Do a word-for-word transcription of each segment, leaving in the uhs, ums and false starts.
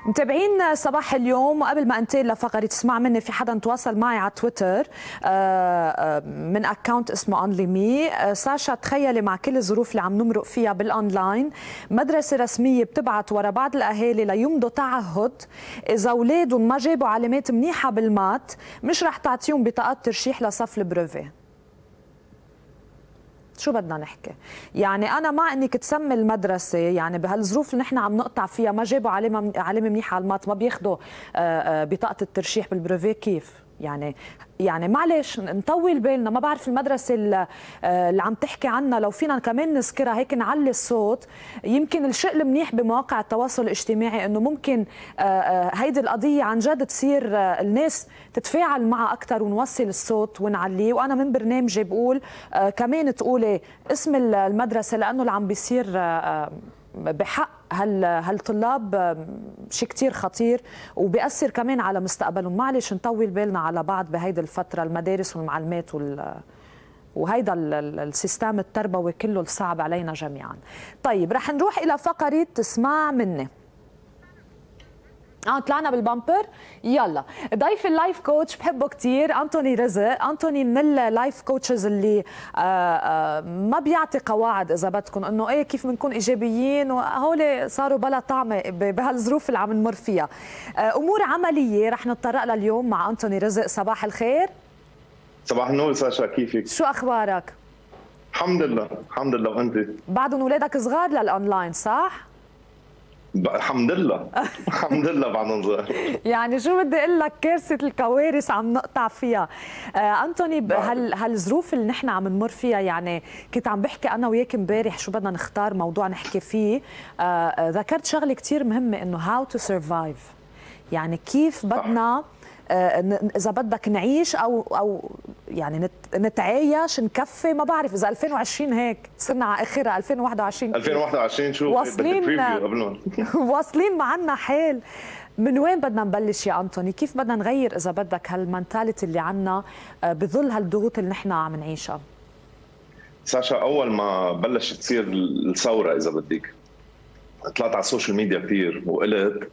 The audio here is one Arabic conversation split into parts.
متابعين صباح اليوم، وقبل ما انتقل لفقرة تسمع مني، في حدا تواصل معي على تويتر من اكونت اسمه اونلي مي. ساشا، تخيلي مع كل الظروف اللي عم نمرق فيها بالاونلاين، مدرسة رسمية بتبعت ورا بعض الاهالي ليمضوا تعهد اذا اولادهم ما جابوا علامات منيحة بالمات مش رح تعطيهم بطاقات ترشيح لصف البروفي. شو بدنا نحكي؟ يعني أنا مع إنك تسمي المدرسة، يعني بهالظروف اللي نحن عم نقطع فيها ما جابوا علامة علامة منيحة على المات، ما بياخذوا بطاقة الترشيح بالبروفي، كيف؟ يعني يعني معلش نطول بالنا. ما بعرف المدرسة اللي عم تحكي عنها لو فينا كمان نذكرها هيك نعلي الصوت. يمكن الشيء المنيح بمواقع التواصل الاجتماعي انه ممكن هيدي القضية عن جد تصير الناس تتفاعل معها اكثر ونوصل الصوت ونعليه. وانا من برنامجي بقول كمان تقولي اسم المدرسة، لانه اللي عم بيصير بحق هال هالطلاب شيء كثير خطير وبيأثر كمان على مستقبلهم. معلش نطول بالنا على بعض بهيدي الفترة، المدارس والمعلمات وال وهيدا السيستم التربوي كله الصعب علينا جميعا. طيب رح نروح إلى فقرة تسمع مني. اه طلعنا بالبامبر. يلا، ضيف اللايف كوتش بحبه كثير، انتوني رزق. انتوني من اللايف كوتشز اللي آآ آآ ما بيعطي قواعد اذا بدكم انه ايه كيف بنكون ايجابيين، وهول صاروا بلا طعمه بهالظروف اللي عم نمر فيها. امور عمليه رح نتطرق لها اليوم مع انتوني رزق. صباح الخير. صباح النور ساشا، كيفك؟ شو اخبارك؟ الحمد لله الحمد لله. وانت؟ بعدهم اولادك صغار للاونلاين صح؟ الحمد لله الحمد لله بعدهم صغار. يعني شو بدي اقول لك، كارثه الكوارث عم نقطع فيها. آه انتوني، هال هالظروف اللي نحن عم نمر فيها، يعني كنت عم بحكي انا وياك امبارح شو بدنا نختار موضوع نحكي فيه. آه ذكرت شغله كثير مهمه انه هاو تو سرفايف، يعني كيف بدنا آه اذا بدك نعيش او او يعني نتعايش نكفي. ما بعرف اذا ألفين وعشرين هيك صرنا على اخرها ألفين وواحد وعشرين ألفين وواحد وعشرين شو واصلين واصلين معنا حال. من وين بدنا نبلش يا انطوني؟ كيف بدنا نغير اذا بدك هالمنتاليتي اللي عنا بظل هالضغوط اللي نحن عم نعيشها؟ ساشا، اول ما بلشت تصير الثوره اذا بدك، طلعت على السوشيال ميديا كثير وقلت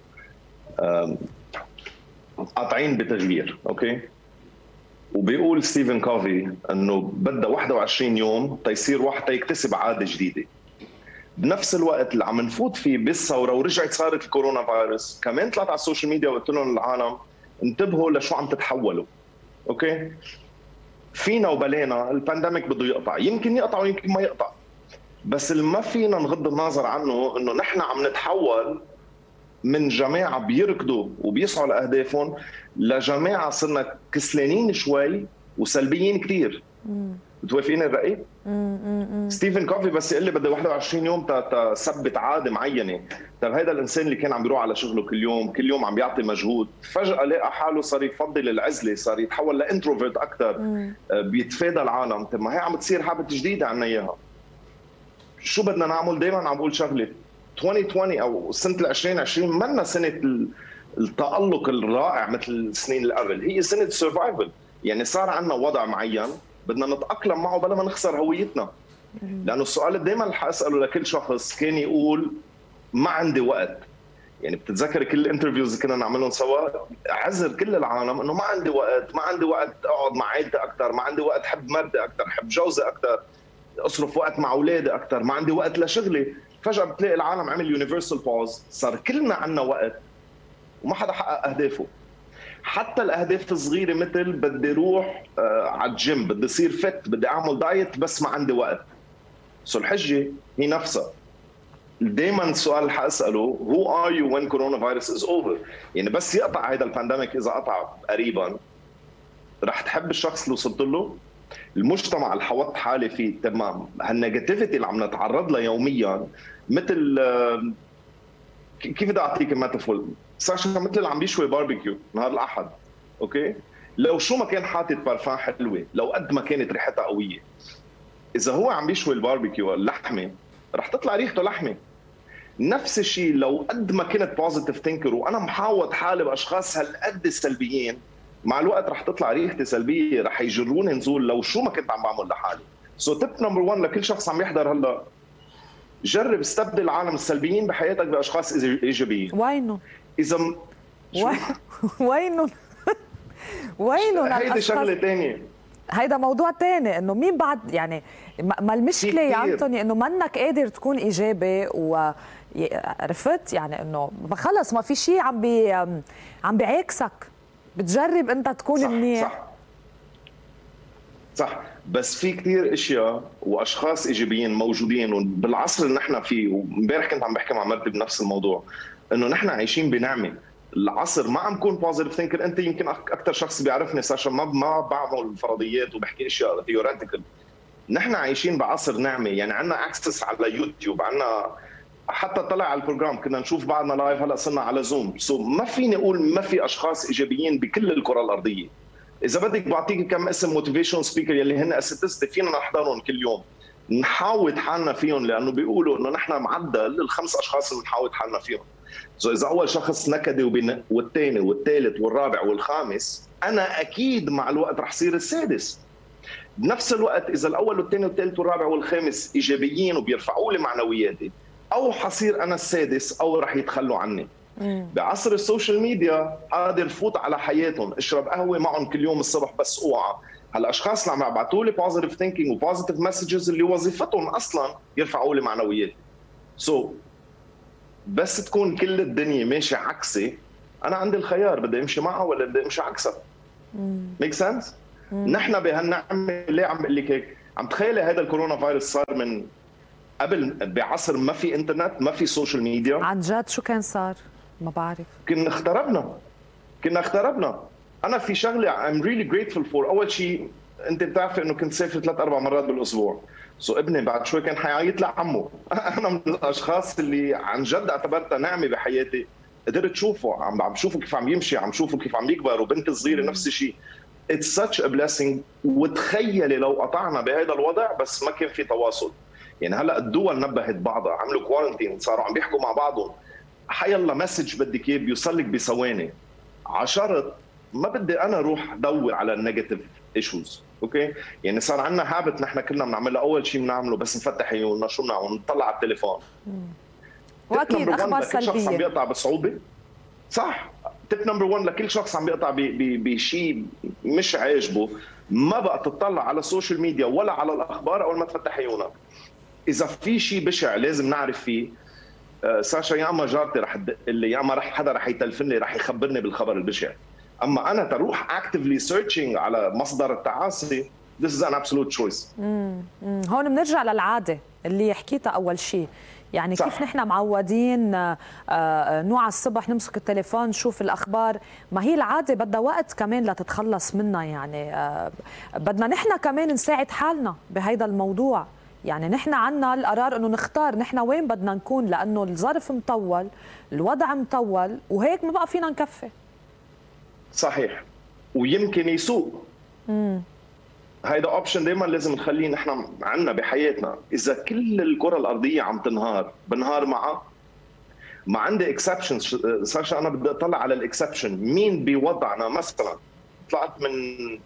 قاطعين بتغيير، اوكي؟ وبيقول ستيفن كوفي انه بدها واحد وعشرين يوم تيصير واحد تيكتسب عاده جديده. بنفس الوقت اللي عم نفوت فيه بالثوره ورجعت صارت الكورونا فيروس، كمان طلعت على السوشيال ميديا وقلت لهم للعالم انتبهوا لشو عم تتحولوا. اوكي؟ فينا وبلينا البانديميك بده يقطع، يمكن يقطع ويمكن ما يقطع، بس اللي ما فينا نغض النظر عنه انه نحن عم نتحول من جماعه بيركضوا وبيسعوا لاهدافهم لجماعه صرنا كسلانين شوي وسلبيين كثير. بتوافقين الراي؟ ستيفن كوفي بس يقول لي بدي واحد وعشرين يوم تثبت عاده معينه. طيب هذا الانسان اللي كان عم بيروح على شغله كل يوم كل يوم عم بيعطي مجهود، فجاه لقى حاله صار يفضل العزله، صار يتحول لانتروفيرت اكثر، بيتفادى العالم. طيب ما هي عم تصير هابت جديده عنا اياها. شو بدنا نعمل؟ دائما عم بقول شغله، ألفين وعشرين او سنه ألفين وعشرين منا سنه التألق الرائع مثل السنين اللي قبل، هي سنه سرفايفل. يعني صار عندنا وضع معين بدنا نتأقلم معه بلا ما نخسر هويتنا. لانه السؤال اللي دائما رح اساله لكل شخص كان يقول ما عندي وقت. يعني بتتذكر كل الانترفيوز اللي كنا نعملهم سوا، عذر كل العالم انه ما عندي وقت، ما عندي وقت اقعد مع عائلتي اكثر، ما عندي وقت حب مرتي اكثر، حب جوزي اكثر، اصرف وقت مع اولادي اكثر، ما عندي وقت لشغلي. فجأة بتلاقي العالم عمل يونيفرسال باوز، صار كلنا عندنا وقت وما حدا حقق اهدافه. حتى الاهداف الصغيره مثل بدي اروح آه على الجيم، بدي اصير فت، بدي اعمل دايت، بس ما عندي وقت. سو الحجه هي نفسها. دائما السؤال اللي حاساله هو ار يو وين كورونا فيروس از اوفر. يعني بس يقطع هذا البانديميك، اذا قطع قريبا رح تحب الشخص اللي وصلت له؟ المجتمع اللي حوطت حالي فيه تمام، هالنيجاتيفيتي اللي عم نتعرض لها يوميا، مثل آه كيف بدي اعطيك ميتافور؟ ساشا مثل اللي عم بيشوي باربيكيو نهار الاحد، اوكي؟ لو شو ما كان حاطط بارفان حلوه، لو قد ما كانت ريحتها قويه، اذا هو عم بيشوي الباربيكيو اللحمه رح تطلع ريحته لحمه. نفس الشيء لو قد ما كنت بوزيتيف ثينكر وانا محاوط حالي باشخاص هالقد سلبيين، مع الوقت رح تطلع ريحتي سلبيه، رح يجروني نزول لو شو ما كنت عم بعمل لحالي. سو تيب نمبر واحد لكل شخص عم يحضر هلا، جرب استبدل العالم السلبيين بحياتك باشخاص ايجابيين. واي نو؟ اذا وينهم وينهم هيدي شغله ثانيه، هيدا موضوع تاني. انه مين بعد يعني ما المشكله يا انطوني انه منك قادر تكون ايجابي و عرفت يعني انه خلص ما في شيء عم بي عم بيعاكسك، بتجرب انت تكون صح منيح. صح صح، بس في كثير اشياء واشخاص ايجابيين موجودين وبالعصر اللي نحن فيه. وامبارح كنت عم بحكي مع مرتي بنفس الموضوع، انه نحن عايشين بنعمه. العصر ما عم كون بوزيتيف ثينكر. انت يمكن اكثر شخص بيعرفني ساشا، ما ما بعمل فرضيات وبحكي اشياء ثيوريتيكال. نحن عايشين بعصر نعمه، يعني عندنا اكسس على يوتيوب، عندنا حتى طلع على البروجرام كنا نشوف بعضنا لايف، هلا صرنا على زوم. سو ما فيني اقول ما في اشخاص ايجابيين بكل الكره الارضيه. اذا بدك بعطيك كم اسم موتيفيشن سبيكر يلي هن اساتذتي فينا نحضرهم كل يوم، نحاوط حالنا فيهم، لانه بيقولوا انه نحن معدل الخمس اشخاص اللي بنحاوط حالنا فيهم. سو اذا اول شخص نكدي وبين والثاني والثالث والرابع والخامس، انا اكيد مع الوقت رح صير السادس. بنفس الوقت اذا الاول والثاني والثالث والرابع والخامس ايجابيين وبيرفعوا لي معنوياتي، او حصير انا السادس او رح يتخلوا عني. مم. بعصر السوشيال ميديا قادر فوت على حياتهم، اشرب قهوه معهم كل يوم الصبح بس اوعى. هالاشخاص اللي عم يبعثوا لي بوزيتيف ثينكينج وبوزيتيف مسجز اللي وظيفتهم اصلا يرفعوا لي معنوياتي. سو so, بس تكون كل الدنيا ماشيه عكسي، انا عندي الخيار بدي امشي معها ولا بدي امشي عكسها. ميك سنس؟ نحن بهالنعمه ليه عم بقول لك هيك؟ عم تخيلي هذا الكورونا فيروس صار من قبل بعصر ما في انترنت، ما في سوشيال ميديا. عن جد شو كان صار؟ ما بعرف. كنا اختربنا كنا اختربنا. انا في شغله I'm really grateful for. اول شيء انت بتعرفي انه كنت سافر ثلاث اربع مرات بالاسبوع. سو ابني بعد شوي كان حيعيط لعمه. انا من الاشخاص اللي عن جد اعتبرتها نعمه بحياتي، قدرت اشوفه، عم عم شوفه كيف عم يمشي، عم شوفه كيف عم يكبر، وبنتي الصغيره نفس الشيء. It's such a blessing. وتخيلي لو قطعنا بهذا الوضع بس ما كان في تواصل. يعني هلا الدول نبهت بعضها، عملوا كوارنتين، صاروا عم بيحكوا مع بعضهم. حيلا مسج بدك اياه بيوصل لك بثواني. عشرة ما بدي انا اروح ادور على النيجاتيف ايشوز، اوكي؟ يعني صار عندنا هابت نحن كلنا بنعملها، اول شيء بنعمله بس نفتح عيوننا شو بنعمل؟ نطلع على التليفون. واكيد اخبار سلبيه. كل شخص عم بيقطع بصعوبه. صح، تip نمبر واحد لكل شخص عم بيقطع بشيء مش عاجبه، ما بقى تطلع على السوشيال ميديا ولا على الاخبار اول ما تفتح عيونك. اذا في شيء بشع لازم نعرف فيه. ساشا يا اما جارتي رح تدق لي، يا اما رح حدا رح يتلفن لي رح يخبرني بالخبر البشع. اما انا تروح اكتفلي سيرشينج على مصدر التعاسي، this is an absolute choice. امم هون بنرجع للعاده اللي حكيتها اول شيء. يعني صح. كيف نحن معودين نوع الصبح نمسك التليفون نشوف الاخبار، ما هي العاده بدها وقت كمان لتتخلص منها. يعني بدنا نحن كمان نساعد حالنا بهيدا الموضوع. يعني نحن عنا القرار انه نختار نحن وين بدنا نكون، لانه الظرف مطول، الوضع مطول، وهيك ما بقى فينا نكفي. صحيح، ويمكن يسوء. امم هيدا اوبشن دائما لازم نخليه نحن عنا بحياتنا. اذا كل الكره الارضيه عم تنهار بنهار معها. ما عندي اكسبشنز ساشا، انا بدي اطلع على الاكسبشن. مين بوضعنا مثلا؟ طلعت من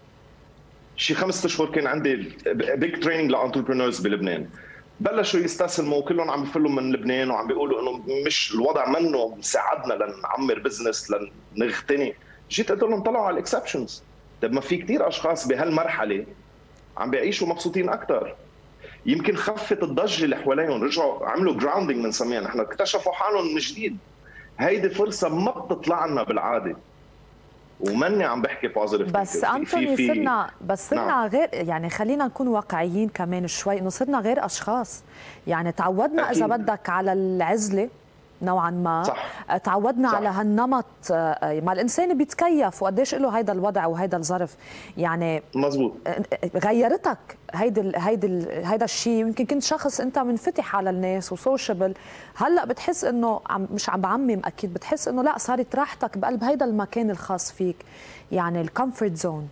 شي خمسة اشهر كان عندي بيج تريننج لانتربرينورز بلبنان، بلشوا يستسلموا كلهم عم يفلوا من لبنان وعم بيقولوا انه مش الوضع منه مساعدنا لنعمر بزنس لنغتني. جيت قلت لهم طلعوا على الاكسبشنز. طيب ما في كثير اشخاص بهالمرحله عم بيعيشوا مبسوطين اكثر. يمكن خفت الضجه اللي حواليهم، رجعوا عملوا جراوندينج بنسميها نحن، اكتشفوا حالهم من جديد. هيدي فرصه ما بتطلع لنا بالعاده. وماني عم بحكي بوزيتيف بس انطوني صرنا بس صرنا نعم. غير، يعني خلينا نكون واقعيين كمان شوي، انه صرنا غير اشخاص. يعني تعودنا أكيد. اذا بدك على العزله نوعا ما. صح. تعودنا صح. على هالنمط. ما الانسان بيتكيف وقديش له هيدا الوضع وهيدا الظرف. يعني مزبوط. غيرتك هيدا هيدا هيدا الشيء. يمكن كنت شخص انت منفتح على الناس وسوشيبل، هلا بتحس انه عم مش عم بعمم، اكيد بتحس انه لا، صارت راحتك بقلب هيدا المكان الخاص فيك. يعني الكومفورت زون.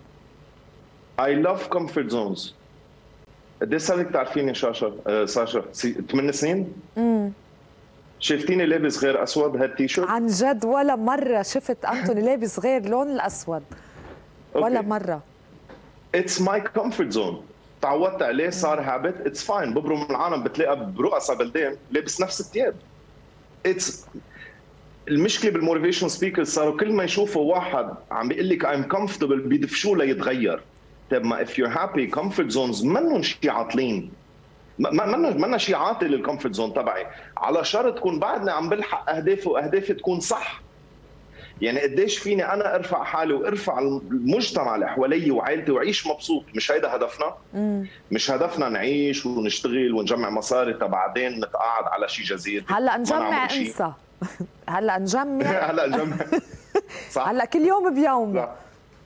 I love comfort zones. قد ايه صار لك تعرفيني شاشا آه ساشا ثمان سنين؟ امم شفتيني لابس غير اسود هالتيشيرت؟ عن جد ولا مره شفت انطوني لابس غير لون الاسود ولا okay. مره. اتس ماي كومفورت زون، تعودت عليه، صار هابت. اتس فاين. ببرم العالم بتلاقى برؤساء بلدان لابس نفس الثياب. اتس المشكله بالموتيفيشن سبيكرز صاروا كل ما يشوفوا واحد عم بيقول لك ايم كومفورتبل بيدفشوه ليتغير. طيب ما اف يور هابي كومفورت زونز منهم شيء عاطلين، ما منا شيء عاطل للكومفورت زون تبعي، على شرط تكون بعدنا عم بلحق اهدافي واهدافي تكون صح. يعني قديش فيني انا ارفع حالي وارفع المجتمع اللي حوالي وعائلتي وعيش مبسوط. مش هيدا هدفنا؟ مم. مش هدفنا نعيش ونشتغل ونجمع مصاري تبعدين نتقاعد على شي جزيره. هلا نجمع انسى هلا نجمع هلا نجمع صح. هلا كل يوم بيوم. لا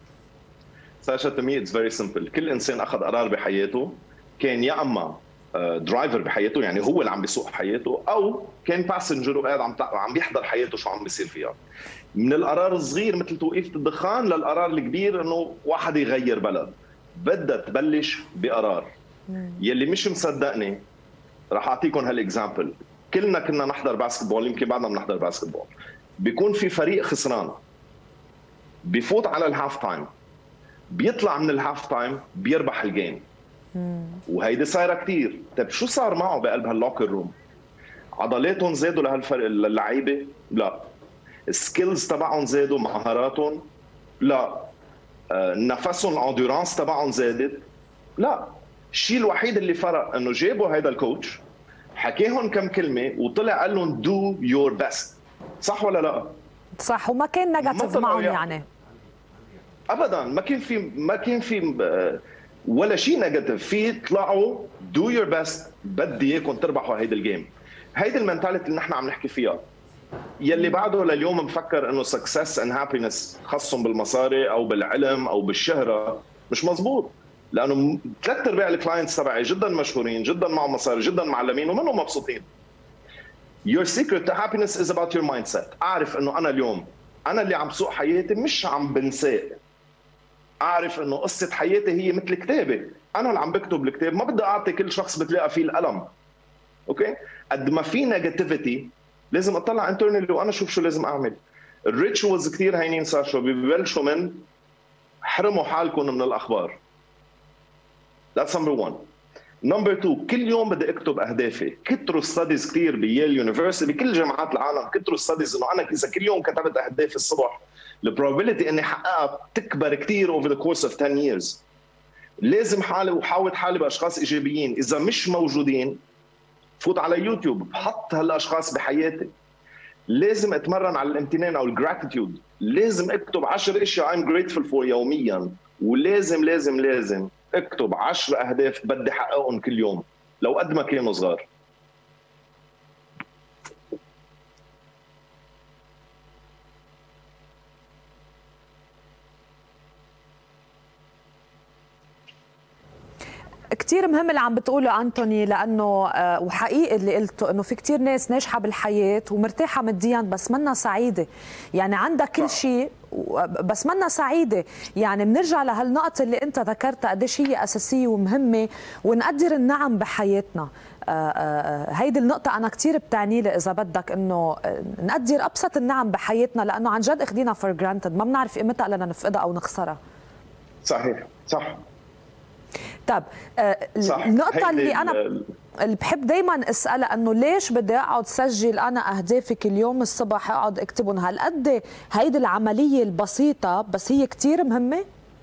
ساشا تو مي اتس فيري سمبل. كل انسان اخذ قرار بحياته، كان يا اما درايفر بحياته يعني هو اللي عم بيسوق حياته، او كان باسنجر وقاعد عم عم بيحضر حياته شو عم بيصير فيها. من القرار الصغير مثل توقيفة الدخان للقرار الكبير انه واحد يغير بلد، بدها تبلش بقرار. يلي مش مصدقني رح اعطيكم هالاكزامبل. كلنا كنا نحضر باسكتبول، يمكن بعدنا بنحضر باسكتبول. بيكون في فريق خسران، بفوت على الهاف تايم، بيطلع من الهاف تايم بيربح الجيم. وهيدي صايره كثير. طيب شو صار معه بقلب هاللوكر روم؟ عضلاتهم زادوا لهالفرق اللعيبه؟ لا. السكيلز تبعهم زادوا، مهاراتهم؟ لا. نفسهم الاندورانس تبعهم زادت؟ لا. الشيء الوحيد اللي فرق انه جابوا هيدا الكوتش، حكيهم كم كلمه وطلع قال لهم دو يور بيست. صح ولا لا؟ صح. وما كان نيجاتيف معهم يعني ابدا. ما كان في ما كان في ولا شيء نيجاتيف. في طلعوا دو يور بيست، بدي اياكم تربحوا هيدي الجيم. هيدي المنتاليتي اللي نحن عم نحكي فيها. يلي بعده لليوم مفكر انه سكسس اند هابينس خصهم بالمصاري او بالعلم او بالشهره، مش مزبوط. لانه ثلاث ارباع الكلاينتس تبعي جدا مشهورين، جدا معهم مصاري، جدا معلمين ومنهم مبسوطين. Your secret to happiness is about your mindset. اعرف انه انا اليوم انا اللي عم سوق حياتي، مش عم بنساق. اعرف انه قصه حياتي هي مثل كتابه، انا اللي عم بكتب الكتاب، ما بدي اعطي كل شخص بتلاقى فيه القلم. اوكي؟ قد ما في نيجاتيفيتي لازم اطلع انترنالي وانا اشوف شو لازم اعمل. الريتشوالز كثير هينين ساشا، ببلشوا من حرموا حالكم من الاخبار. That's number one. Number two، كل يوم بدي اكتب اهدافي. كتروا ستاديز كثير بييل يونيفرسيتي، بكل جامعات العالم كتروا ستاديز انه انا اذا كل يوم كتبت اهدافي الصبح، البروبابيلتي اني احققها تكبر كثير over the course of ten years. لازم حالي وحاوط حالي باشخاص ايجابيين. اذا مش موجودين فوت على يوتيوب، بحط هالاشخاص بحياتي. لازم اتمرن على الامتنان او الجراتيتيود. لازم اكتب عشر اشياء I'm grateful for يوميا. ولازم لازم لازم اكتب عشر اهداف بدي احققهم كل يوم لو قد ما كانوا صغار. كتير مهم اللي عم بتقوله أنتوني، لأنه وحقيقي اللي قلته إنه في كتير ناس ناجحة بالحياة ومرتاحة ماديا بس منا سعيدة. يعني عندها كل شيء بس منا سعيدة. يعني بنرجع لهالنقطة اللي أنت ذكرتها قديش هي أساسية ومهمة، ونقدر النعم بحياتنا. هيدي النقطة أنا كتير بتعني لي إذا بدك، إنه نقدر أبسط النعم بحياتنا، لأنه عن جد أخدينا فور جرانتد، ما بنعرف قيمتها إلا نفقدها أو نخسرها. صحيح صح. طب النقطة اللي أنا اللي بحب دايما اسألها، انه ليش بدي اقعد سجل انا اهدافي كل يوم الصبح اقعد اكتبهم؟ هالقد هيدي العملية البسيطة بس هي كتير مهمة؟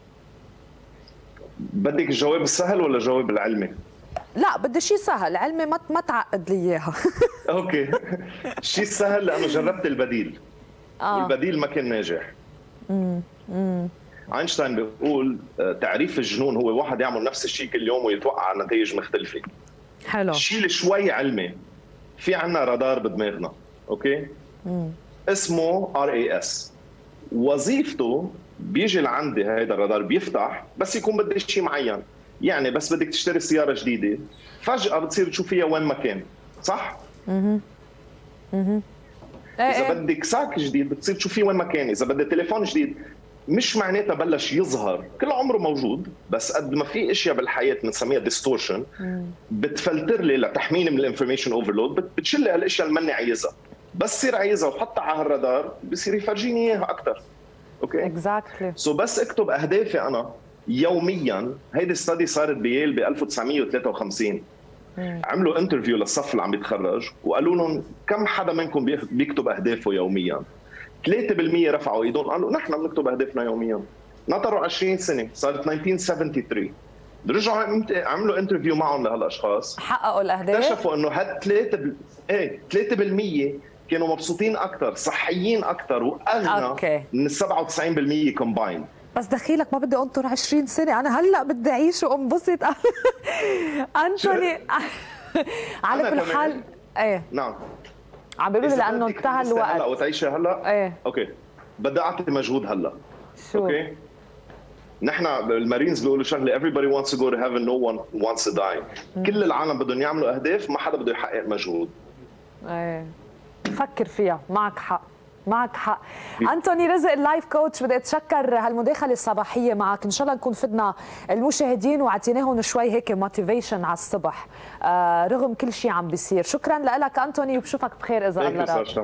بدك الجواب السهل ولا الجواب العلمي؟ لا بدي شيء سهل، علمي ما ما تعقد لي اياها. اوكي. الشيء السهل لانه جربت البديل. آه. والبديل ما كان ناجح. امم امم اينشتاين بيقول تعريف الجنون هو واحد يعمل نفس الشيء كل يوم ويتوقع على نتائج مختلفه. حلو. الشيء اللي شوي علمي، في عندنا رادار بدماغنا، اوكي؟ مم. اسمه ار اي اس. وظيفته بيجي لعندي هيدا الرادار بيفتح بس يكون بدي شيء معين. يعني بس بدك تشتري سياره جديده، فجاه بتصير تشوفيها وين ما كان، صح؟ اها اها اذا بدك ساك جديد بتصير تشوفيه وين ما كان. اذا بدك تليفون جديد، مش معناتها بلش يظهر، كل عمره موجود، بس قد ما في اشياء بالحياه بنسميها ديستورشن بتفلتر لي لتحميني من الانفورميشن اوفرلود، بتشيل لي الاشياء اللي ماني عايزها. بس صير عايزها وحطها على الرادار بصير يفرجيني اياها اكثر. اوكي اكزاكتلي. سو بس اكتب اهدافي انا يوميا. هيدي ستادي صارت بييل ب ألف وتسعمية وثلاثة وخمسين. عملوا انترفيو للصف اللي عم يتخرج وقالوا لهم كم حدا منكم بيكتب اهدافه يوميا؟ ثلاثة بالمئة رفعوا ايدهم قالوا نحن بنكتب اهدافنا يوميا. نطروا عشرين سنه صارت ألف وتسعمية وثمانية وسبعين، رجعوا عملوا انترفيو معهم لهالاشخاص حققوا الاهداف، اكتشفوا انه هاد ثلاثة بال... ايه ثلاثة بالمئة كانوا مبسوطين اكثر، صحيين اكثر واغنى أوكي. من ال سبعة وتسعين بالمئة كومباين. بس دخيلك ما بدي انطر عشرين سنه، انا هلا بدي اعيش وانبسط. انتوني على كل حال ايه نعم عم بيقولوا لي لانه انتهى الوقت هلا وتعيشي هلا ايه اوكي بدي اعطي مجهود هلا. شو اوكي نحن المارينز بيقولوا شغله everybody wants to go to heaven no one wants to die. كل العالم بدهم يعملوا اهداف، ما حدا بده يحقق مجهود. ايه فكر فيها، معك حق معك حق. أنتوني رزق اللايف كوتش، بدي اتشكر هالمداخله الصباحيه معك، ان شاء الله نكون فدنا المشاهدين وعطيناهم شوي هيك موتيفيشن على الصبح آه رغم كل شيء عم بيصير. شكرا لك أنتوني وبشوفك بخير اذا الله راد.